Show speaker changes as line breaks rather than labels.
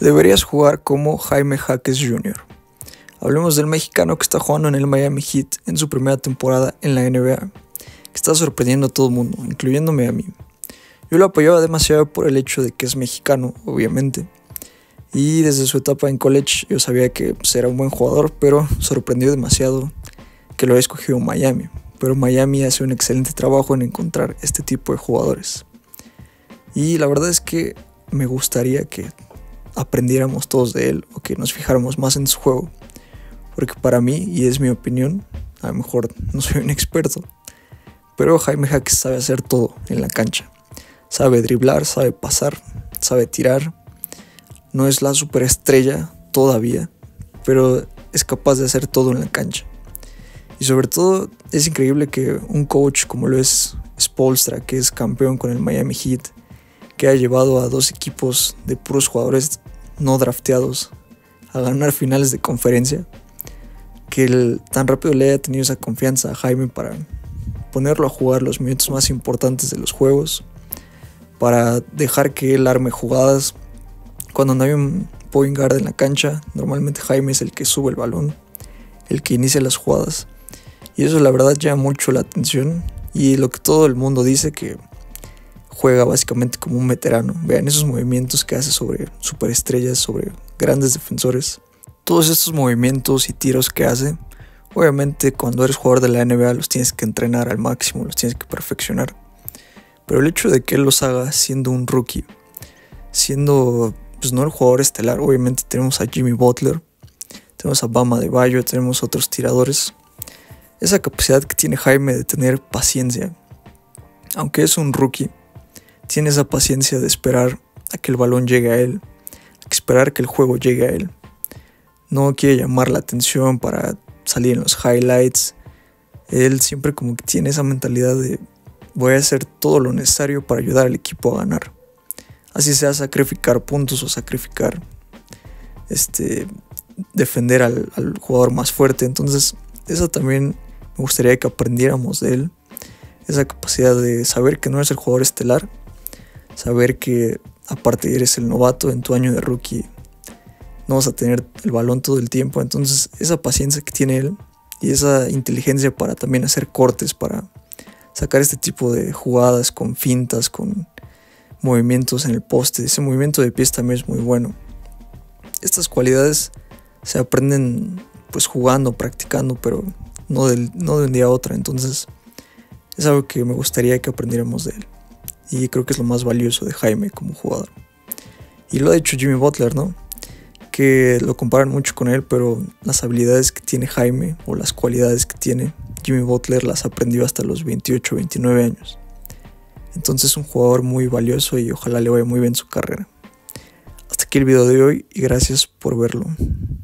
Deberías jugar como Jaime Jaques Jr. Hablemos del mexicano que está jugando en el Miami Heat en su primera temporada en la NBA, que está sorprendiendo a todo el mundo, incluyéndome a mí. Yo lo apoyaba demasiado por el hecho de que es mexicano, obviamente, y desde su etapa en college yo sabía que era un buen jugador, pero sorprendió demasiado que lo haya escogido Miami. Pero Miami hace un excelente trabajo en encontrar este tipo de jugadores. Y la verdad es que me gustaría que aprendiéramos todos de él o que nos fijáramos más en su juego. Porque para mí, y es mi opinión, a lo mejor no soy un experto, pero Jaime Jaques sabe hacer todo en la cancha. Sabe driblar, sabe pasar, sabe tirar. No es la superestrella todavía, pero es capaz de hacer todo en la cancha. Y sobre todo es increíble que un coach como lo es Spoelstra, que es campeón con el Miami Heat, que ha llevado a dos equipos de puros jugadores no drafteados a ganar finales de conferencia, que él tan rápido le haya tenido esa confianza a Jaime para ponerlo a jugar los minutos más importantes de los juegos, para dejar que él arme jugadas. Cuando no hay un point guard en la cancha, normalmente Jaime es el que sube el balón, el que inicia las jugadas, y eso la verdad llama mucho la atención. Y lo que todo el mundo dice, que juega básicamente como un veterano. Vean esos movimientos que hace sobre superestrellas, sobre grandes defensores. Todos estos movimientos y tiros que hace, obviamente cuando eres jugador de la NBA los tienes que entrenar al máximo, los tienes que perfeccionar. Pero el hecho de que él los haga siendo un rookie, siendo pues no el jugador estelar, obviamente tenemos a Jimmy Butler, tenemos a Bam Adebayo, tenemos otros tiradores. Esa capacidad que tiene Jaime de tener paciencia, aunque es un rookie, tiene esa paciencia de esperar a que el balón llegue a él, esperar que el juego llegue a él. No quiere llamar la atención para salir en los highlights. Él siempre como que tiene esa mentalidad de voy a hacer todo lo necesario para ayudar al equipo a ganar. Así sea sacrificar puntos o sacrificar defender al jugador más fuerte. Entonces eso también me gustaría que aprendiéramos de él. Esa capacidad de saber que no eres el jugador estelar, saber que aparte eres el novato en tu año de rookie, no vas a tener el balón todo el tiempo. Entonces esa paciencia que tiene él y esa inteligencia para también hacer cortes, para sacar este tipo de jugadas con fintas, con movimientos en el poste. Ese movimiento de pies también es muy bueno. Estas cualidades se aprenden pues jugando, practicando, pero no de un día a otro. Entonces es algo que me gustaría que aprendiéramos de él. Y creo que es lo más valioso de Jaime como jugador. Y lo ha dicho Jimmy Butler, ¿no? Que lo comparan mucho con él, pero las habilidades que tiene Jaime o las cualidades que tiene Jimmy Butler las aprendió hasta los 28, 29 años. Entonces es un jugador muy valioso y ojalá le vaya muy bien su carrera. Hasta aquí el video de hoy y gracias por verlo.